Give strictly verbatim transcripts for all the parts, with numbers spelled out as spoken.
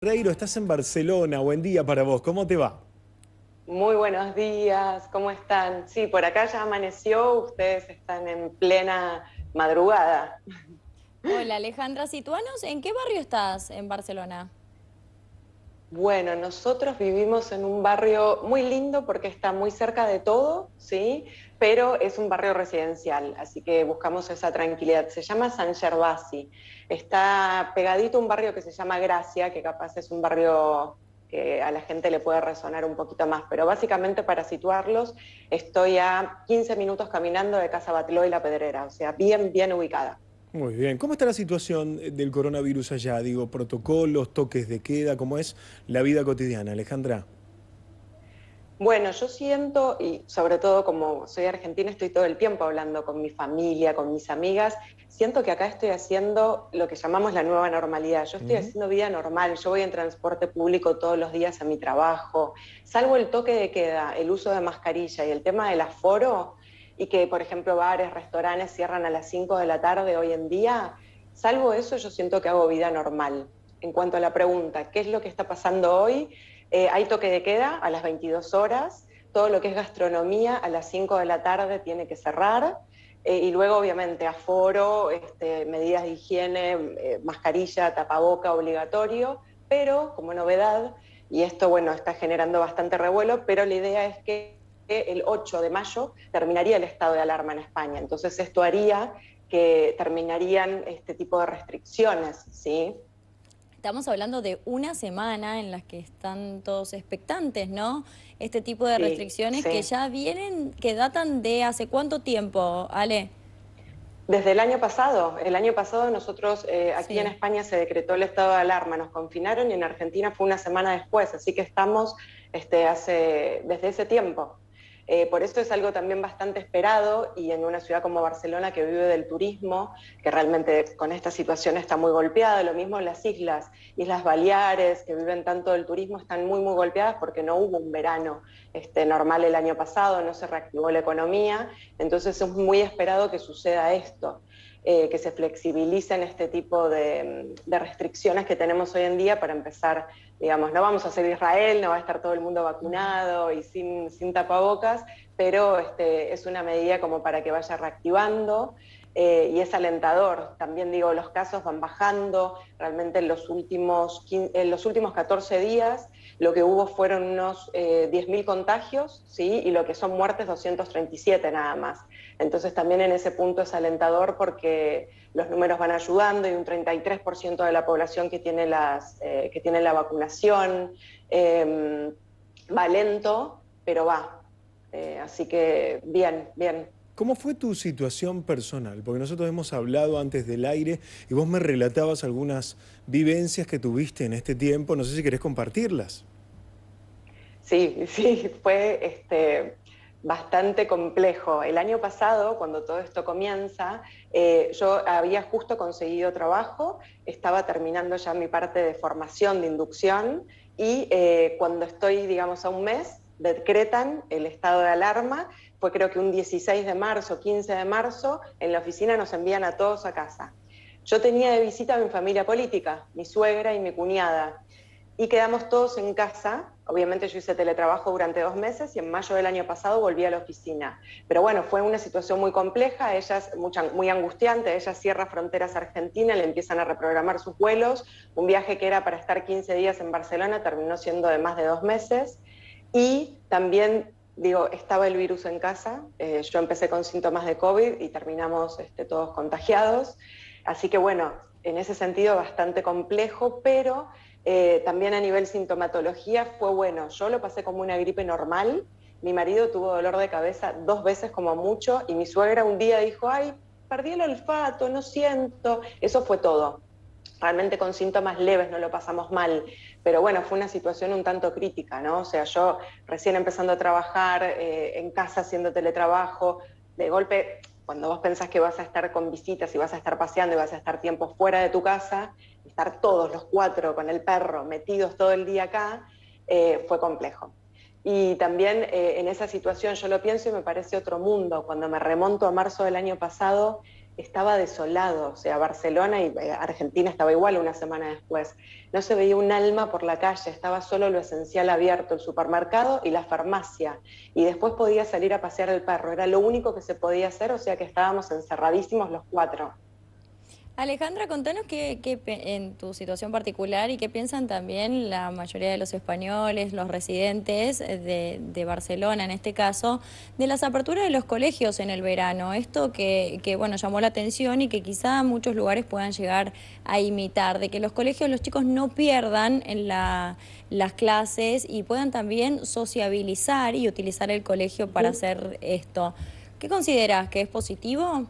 Reiro, estás en Barcelona, buen día para vos, ¿cómo te va? Muy buenos días, ¿cómo están? Sí, por acá ya amaneció, ustedes están en plena madrugada. Hola Alejandra, situanos, ¿en qué barrio estás en Barcelona? Bueno, nosotros vivimos en un barrio muy lindo porque está muy cerca de todo, ¿sí? Pero es un barrio residencial, así que buscamos esa tranquilidad. Se llama San Gervasi. Está pegadito a un barrio que se llama Gracia, que capaz es un barrio que a la gente le puede resonar un poquito más, pero básicamente para situarlos, estoy a quince minutos caminando de Casa Batlló y La Pedrera, o sea, bien, bien ubicada. Muy bien, ¿cómo está la situación eh, del coronavirus allá? Digo, protocolos, toques de queda, ¿cómo es la vida cotidiana, Alejandra? Bueno, yo siento, y sobre todo como soy argentina, estoy todo el tiempo hablando con mi familia, con mis amigas, siento que acá estoy haciendo lo que llamamos la nueva normalidad. Yo estoy Ujú. haciendo vida normal, yo voy en transporte público todos los días a mi trabajo, salvo el toque de queda, el uso de mascarilla y el tema del aforo, y que, por ejemplo, bares, restaurantes cierran a las cinco de la tarde hoy en día, salvo eso, yo siento que hago vida normal. En cuanto a la pregunta, ¿qué es lo que está pasando hoy? Eh, hay toque de queda a las veintidós horas, todo lo que es gastronomía a las cinco de la tarde tiene que cerrar, eh, y luego obviamente aforo, este, medidas de higiene, eh, mascarilla, tapaboca obligatorio, pero como novedad, y esto bueno está generando bastante revuelo, pero la idea es que el ocho de mayo terminaría el estado de alarma en España, entonces esto haría que terminarían este tipo de restricciones, ¿sí? Estamos hablando de una semana en la que están todos expectantes, ¿no? Este tipo de Sí, restricciones que sí. ya vienen, que datan de hace cuánto tiempo, Ale. Desde el año pasado, el año pasado nosotros eh, aquí en Sí. España se decretó el estado de alarma, nos confinaron y en Argentina fue una semana después, así que estamos este, hace, desde ese tiempo. Eh, por eso es algo también bastante esperado y en una ciudad como Barcelona que vive del turismo, que realmente con esta situación está muy golpeada, lo mismo en las islas, Islas Baleares, que viven tanto del turismo, están muy, muy golpeadas porque no hubo un verano este, normal el año pasado, no se reactivó la economía, entonces es muy esperado que suceda esto, eh, que se flexibilicen este tipo de, de restricciones que tenemos hoy en día para empezar, digamos, no vamos a ser Israel, no va a estar todo el mundo vacunado y sin, sin tapabocas, pero este, es una medida como para que vaya reactivando. Eh, y es alentador. También digo, los casos van bajando, realmente en los últimos, en los últimos catorce días lo que hubo fueron unos eh, diez mil contagios, ¿sí? Y lo que son muertes, doscientos treinta y siete nada más. Entonces también en ese punto es alentador porque los números van ayudando y un treinta y tres por ciento de la población que tiene, las, eh, que tiene la vacunación eh, va lento, pero va. Eh, así que bien, bien. ¿Cómo fue tu situación personal? Porque nosotros hemos hablado antes del aire y vos me relatabas algunas vivencias que tuviste en este tiempo, no sé si querés compartirlas. Sí, sí, fue este, bastante complejo. El año pasado, cuando todo esto comienza, eh, yo había justo conseguido trabajo, estaba terminando ya mi parte de formación, de inducción, y eh, cuando estoy, digamos, a un mes, decretan el estado de alarma, fue creo que un dieciséis de marzo, quince de marzo, en la oficina nos envían a todos a casa. Yo tenía de visita a mi familia política, mi suegra y mi cuñada, y quedamos todos en casa. Obviamente yo hice teletrabajo durante dos meses y en mayo del año pasado volví a la oficina. Pero bueno, fue una situación muy compleja, ella es muy angustiante, ella cierra fronteras a Argentina, le empiezan a reprogramar sus vuelos, un viaje que era para estar quince días en Barcelona terminó siendo de más de dos meses y también digo, estaba el virus en casa, eh, yo empecé con síntomas de COVID y terminamos este, todos contagiados, así que bueno, en ese sentido bastante complejo, pero eh, también a nivel sintomatología fue bueno. Yo lo pasé como una gripe normal. Mi marido tuvo dolor de cabeza dos veces como mucho y mi suegra un día dijo, ay, perdí el olfato, no siento. Eso fue todo. Realmente con síntomas leves no lo pasamos mal, pero bueno, fue una situación un tanto crítica, ¿no? O sea, yo recién empezando a trabajar eh, en casa haciendo teletrabajo, de golpe, cuando vos pensás que vas a estar con visitas y vas a estar paseando y vas a estar tiempo fuera de tu casa, estar todos los cuatro con el perro metidos todo el día acá, eh, fue complejo. Y también eh, en esa situación yo lo pienso y me parece otro mundo. Cuando me remonto a marzo del año pasado, estaba desolado, o sea, Barcelona y Argentina estaba igual una semana después. No se veía un alma por la calle, estaba solo lo esencial abierto, el supermercado y la farmacia. Y después podía salir a pasear el perro, era lo único que se podía hacer, o sea que estábamos encerradísimos los cuatro. Alejandra, contanos qué, qué en tu situación particular y qué piensan también la mayoría de los españoles, los residentes de, de Barcelona en este caso, de las aperturas de los colegios en el verano. Esto que, que bueno, llamó la atención y que quizá muchos lugares puedan llegar a imitar, de que los colegios los chicos no pierdan en la, las clases y puedan también sociabilizar y utilizar el colegio para Sí. hacer esto. ¿Qué consideras? ¿Que es positivo?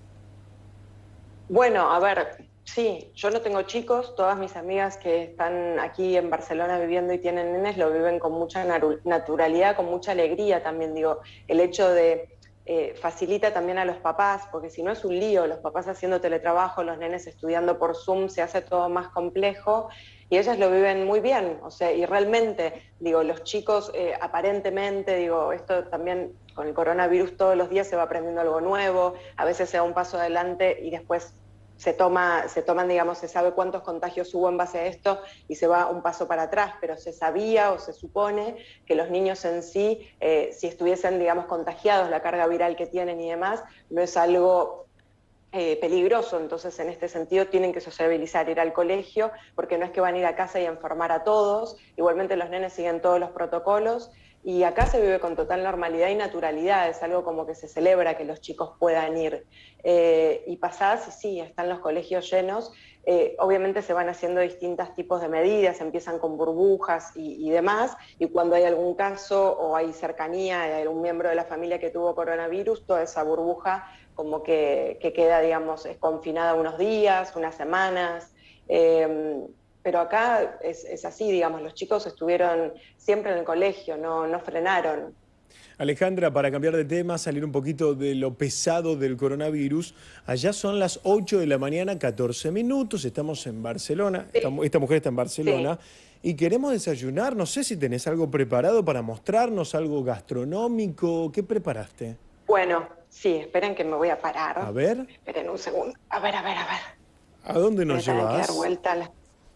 Bueno, a ver, sí, yo no tengo chicos, todas mis amigas que están aquí en Barcelona viviendo y tienen nenes lo viven con mucha naturalidad, con mucha alegría también, digo, el hecho de eh, facilita también a los papás, porque si no es un lío, los papás haciendo teletrabajo, los nenes estudiando por Zoom, se hace todo más complejo y ellas lo viven muy bien, o sea, y realmente, digo, los chicos eh, aparentemente, digo, esto también con el coronavirus todos los días se va aprendiendo algo nuevo, a veces se da un paso adelante y después se toma, se toman, digamos, se sabe cuántos contagios hubo en base a esto y se va un paso para atrás, pero se sabía o se supone que los niños en sí, eh, si estuviesen, digamos, contagiados, la carga viral que tienen y demás, no es algo eh, peligroso, entonces en este sentido tienen que sociabilizar, ir al colegio, porque no es que van a ir a casa y a enfermar a todos, igualmente los nenes siguen todos los protocolos, y acá se vive con total normalidad y naturalidad, es algo como que se celebra que los chicos puedan ir. Eh, y pasadas, y sí, están los colegios llenos, eh, obviamente se van haciendo distintos tipos de medidas, empiezan con burbujas y, y demás, y cuando hay algún caso o hay cercanía, hay algún miembro de la familia que tuvo coronavirus, toda esa burbuja como que, que queda, digamos, confinada unos días, unas semanas, eh, pero acá es, es así, digamos, los chicos estuvieron siempre en el colegio, no, no frenaron. Alejandra, para cambiar de tema, salir un poquito de lo pesado del coronavirus, allá son las ocho de la mañana, catorce minutos, estamos en Barcelona, esta, Sí, esta mujer está en sí. Barcelona, y queremos desayunar, no sé si tenés algo preparado para mostrarnos, algo gastronómico, ¿qué preparaste? Bueno, sí, esperen que me voy a A parar. ver, Esperen un segundo. A ver, a ver, a ver. ¿a dónde Voy a nos tener que dar llevas? vuelta a la...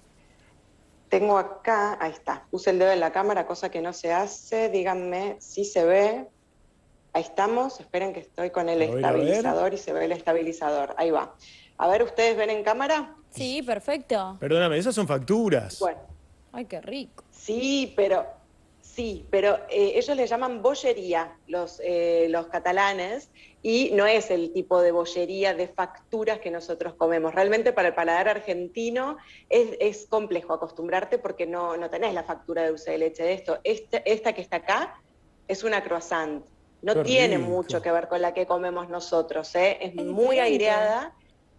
Tengo acá, ahí está, puse el dedo en la cámara, cosa que no se hace, díganme si se ve. Ahí estamos, esperen que estoy con el A ver, a ver. estabilizador y se ve el estabilizador. Ahí va. A ver, ¿ustedes ven en cámara? Sí, perfecto. Perdóname, esas son facturas. Bueno, Ay, qué rico. sí, pero sí, pero eh, ellos le llaman bollería, los, eh, los catalanes, y no es el tipo de bollería de facturas que nosotros comemos. Realmente para el paladar argentino es, es complejo acostumbrarte porque no, no tenés la factura de dulce de leche de esto. Esta, esta que está acá es una croissant. No Qué tiene mucho rico. que ver con la que comemos nosotros, ¿eh? Es Es muy diferente. aireada,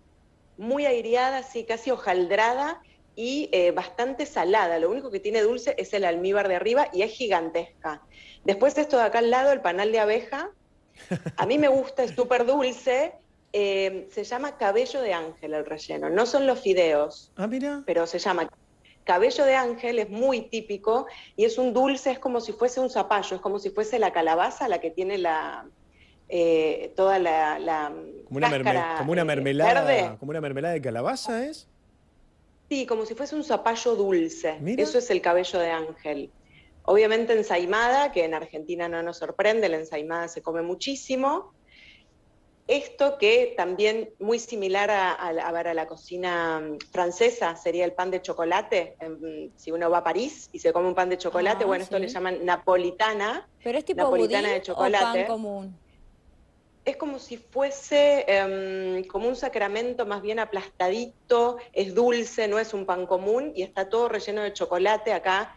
muy aireada, sí, casi hojaldrada y eh, bastante salada. Lo único que tiene dulce es el almíbar de arriba y es gigantesca. Después esto de acá al lado, el panal de abeja, a mí me gusta, es súper dulce, eh, se llama cabello de ángel el relleno. No son los fideos, Ah, mira. pero se llama cabello de ángel, es muy típico y es un dulce, es como si fuese un zapallo, es como si fuese la calabaza la que tiene la... Eh, toda la, la Como una, merme- cáscara como una eh, mermelada, verde. como una mermelada de calabaza, ¿es? Sí, como si fuese un zapallo dulce. Mira. Eso es el cabello de ángel. Obviamente ensaimada, que en Argentina no nos sorprende, la ensaimada se come muchísimo. Esto que también muy similar a, a, a, ver, a la cocina francesa sería el pan de chocolate. En, si uno va a París y se come un pan de chocolate, Ah, bueno, esto sí. le llaman napolitana, ¿Pero es tipo napolitana budín de o pan chocolate. común? Es como si fuese um, como un sacramento más bien aplastadito, es dulce, no es un pan común y está todo relleno de chocolate. Acá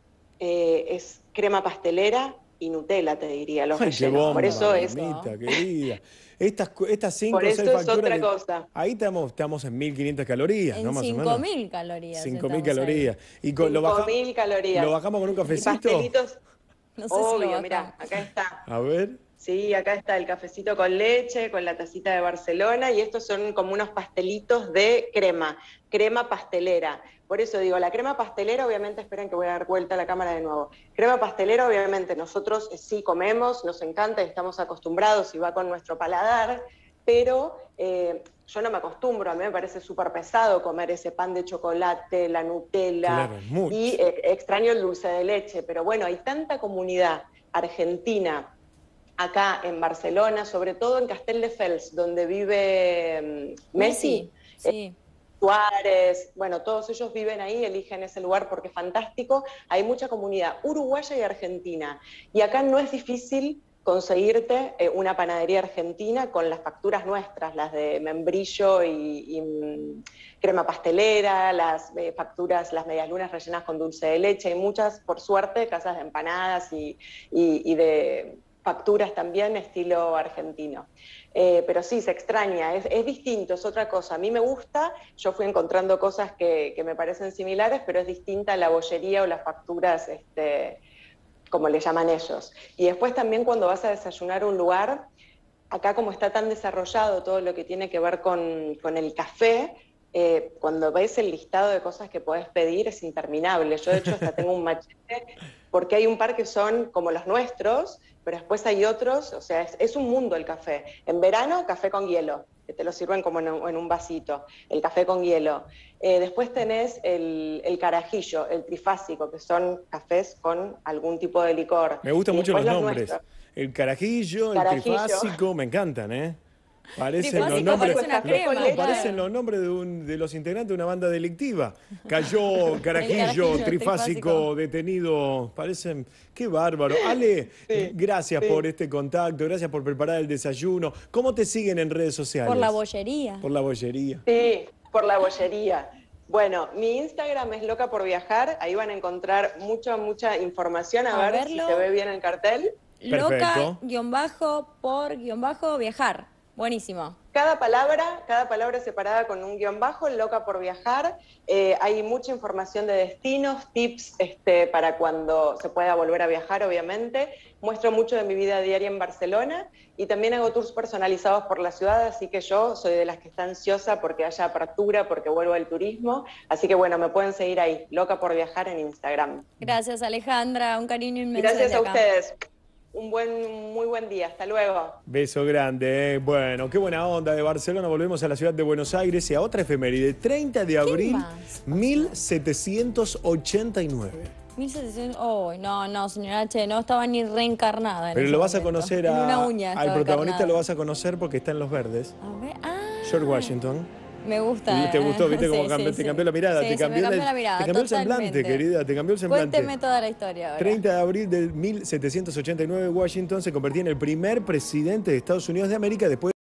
eh, es crema pastelera y Nutella, te diría, los Ay, qué rellenos. Por bomba, eso es, mamita, querida. Estas, cu- estas por cinco o seis eso es facturas otra que... cosa. Ahí estamos, estamos en mil quinientas calorías, ¿no? En Más o cinco menos. mil calorías cinco mil estamos ahí. calorías. ¿Y con- lo cinco bajamos, mil lo calorías. bajamos con un Y cafecito? pastelitos, No sé si lo obvio, bajamos. mirá, acá está. A ver. Sí, acá está el cafecito con leche, con la tacita de Barcelona, y estos son como unos pastelitos de crema, crema pastelera. Por eso digo, la crema pastelera, obviamente, esperen que voy a dar vuelta a la cámara de nuevo. Crema pastelera, obviamente, nosotros sí comemos, nos encanta, estamos acostumbrados y va con nuestro paladar, pero eh, yo no me acostumbro, a mí me parece súper pesado comer ese pan de chocolate, la Nutella, Claro, mucho. y eh, extraño el dulce de leche, pero bueno, hay tanta comunidad argentina acá en Barcelona, sobre todo en Castelldefels, donde vive um, Messi. Sí, sí. Suárez, bueno, todos ellos viven ahí, eligen ese lugar porque es fantástico. Hay mucha comunidad uruguaya y argentina. Y acá no es difícil conseguirte eh, una panadería argentina con las facturas nuestras, las de membrillo y, y mm, crema pastelera, las eh, facturas, las medialunas rellenas con dulce de leche. Hay muchas, por suerte, casas de empanadas y, y, y de facturas también estilo argentino. Eh, pero sí, se extraña, es, es distinto, es otra cosa. A mí me gusta, yo fui encontrando cosas que, que me parecen similares, pero es distinta la bollería o las facturas, este, como le llaman ellos. Y después también cuando vas a desayunar a un lugar, acá como está tan desarrollado todo lo que tiene que ver con, con el café, eh, cuando ves el listado de cosas que podés pedir es interminable. Yo de hecho hasta tengo un machete, porque hay un par que son como los nuestros, pero después hay otros, o sea, es, es un mundo el café. En verano, café con hielo, que te lo sirven como en un, en un vasito, el café con hielo. Eh, después tenés el, el carajillo, el trifásico, que son cafés con algún tipo de licor. Me gustan y mucho los, los nombres. Nuestros. El carajillo, el Carajillo. trifásico, me encantan, ¿eh? Parecen Trifásico los nombres, parece una crema, no, claro. parecen los nombres de, un, de los integrantes de una banda delictiva. Cayó, carajillo, carajillo, trifásico, trifásico. detenido. Parecen, qué bárbaro. Ale, Sí, gracias sí. por este contacto, gracias por preparar el desayuno. ¿Cómo te siguen en redes sociales? Por la bollería. Por la bollería. Sí, por la bollería. Bueno, mi Instagram es Loca por Viajar, ahí van a encontrar mucha, mucha información, a, A ver verlo. si se ve bien el cartel. Perfecto. Loca-por-viajar. Buenísimo. Cada palabra, cada palabra separada con un guión bajo, Loca por Viajar. Eh, hay mucha información de destinos, tips este, para cuando se pueda volver a viajar, obviamente. Muestro mucho de mi vida diaria en Barcelona y también hago tours personalizados por la ciudad, así que yo soy de las que está ansiosa porque haya apertura, porque vuelvo al turismo. Así que bueno, me pueden seguir ahí, Loca por Viajar en Instagram. Gracias, Alejandra. Un cariño inmenso. Gracias desde a acá. ustedes. Un buen, muy buen día. Hasta luego. Beso grande, ¿eh? Bueno, qué buena onda de Barcelona. Volvemos a la ciudad de Buenos Aires y a otra efeméride. treinta de abril, más? mil setecientos ochenta y nueve. mil setecientos. Oh, no, no, señora H, no estaba ni reencarnada. En Pero ese lo vas a momento. conocer En a- una uña al estaba protagonista, encarnada. lo vas a conocer porque está en Los Verdes. A ver, ah. George Washington. Me gusta. ¿Te gustó? ¿Viste cómo Sí, cambió- sí, te sí. cambió la mirada? Sí, te se cambió, me cambió el- la mirada, te cambió el semblante, totalmente. querida. Te cambió el semblante. Cuénteme toda la historia ahora. treinta de abril de mil setecientos ochenta y nueve, Washington se convertía en el primer presidente de Estados Unidos de América después